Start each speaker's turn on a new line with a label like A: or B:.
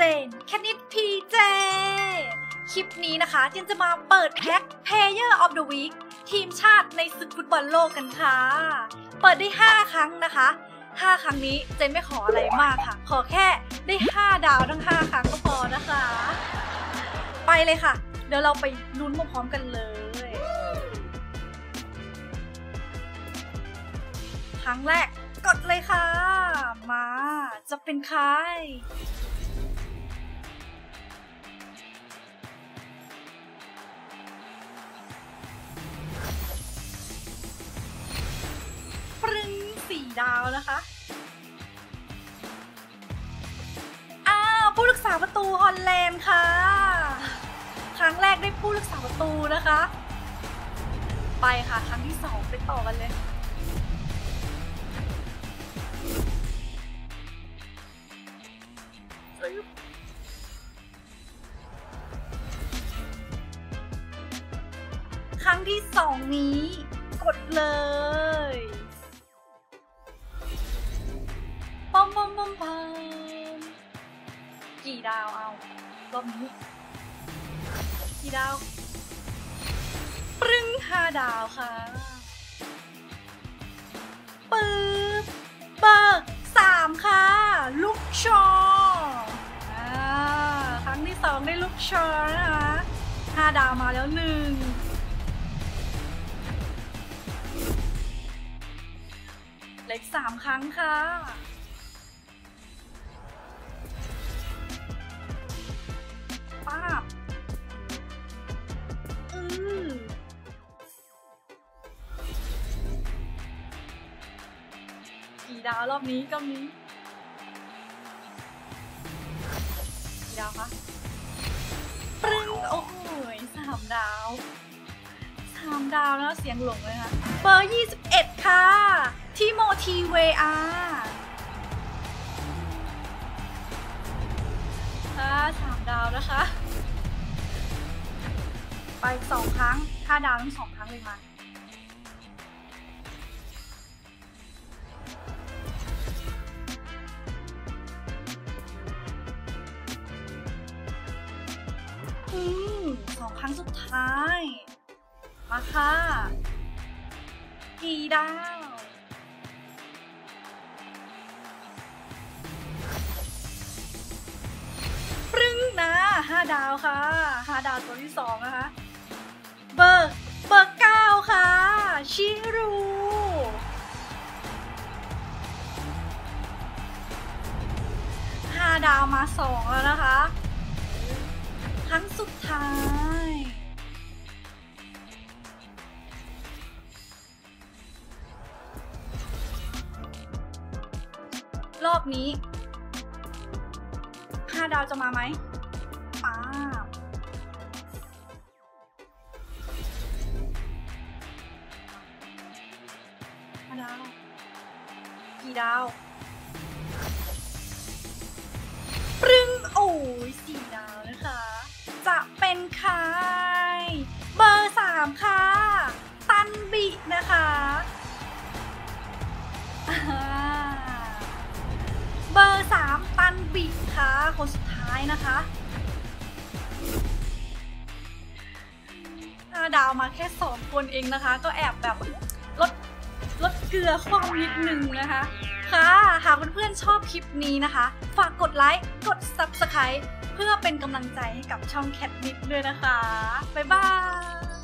A: นแคทนิดพีเจคลิปนี้นะคะเจนจะมาเปิดแพ็ค Player of the Week ทีมชาติในศึกฟุตบอลโลกกันค่ะเปิดได้5ครั้งนะคะ5ครั้งนี้เจนไม่ขออะไรมากค่ะขอแค่ได้5ดาวทั้ง5ครั้งก็พอนะคะไปเลยค่ะเดี๋ยวเราไปลุ้นพร้อมๆกันเลยครั้งแรกกดเลยค่ะมาจะเป็นใครปรึง4 ดาวนะคะผู้รักษาประตูฮอลแลนด์ค่ะครั้งแรกได้ผู้รักษาประตูนะคะไปค่ะครั้งที่2ไปต่อกันเลยครั้งที่2นี้กดเลยปอมกี่ดาวเอารอบนี้กี่ดาวปรึ้ง5 ดาวค่ะปึ๊บเบิก3ค่ะลูกชอครั้งที่2ได้ลูกชอนะคะ5 ดาวมาแล้ว1เหลืออีก3 ครั้งค่ะป้าบกี่ดาวรอบนี้ก็มีกี่ดาวคะปรึ้งโอ้โห3 ดาว3 ดาวแล้วเสียงหลงเลยค่ะเบอร์21ค่ะทิโมธีเวอา3 ดาวนะคะไป2 ครั้ง5 ดาวทั้ง2 ครั้งเลยมา2 ครั้งสุดท้ายมาค่ะกี่ดาวปรึ้งนะ5 ดาวค่ะ5 ดาวตัวที่2นะคะเบอร์9ค่ะชิรู5 ดาวมา2แล้วนะคะครั้งสุดท้ายรอบนี้5 ดาวจะมาไหมป้าบ5 ดาวกี่ดาวปรึ้งโอ้ย4 ดาวนะคะจะเป็นใครเบอร์3ค่ะตันบินะคะเบอร์3ตันบิค่ะคนสุดท้ายนะคะ5 ดาวมาแค่2 คนเองนะคะก็แอบแบบลดเกลือความนิดนึงนะคะค่ะหากเพื่อนๆชอบคลิปนี้นะคะฝากกดไลค์กด Subscribe เพื่อเป็นกำลังใจให้กับช่องแคทนิดด้วยนะคะบ๊ายบาย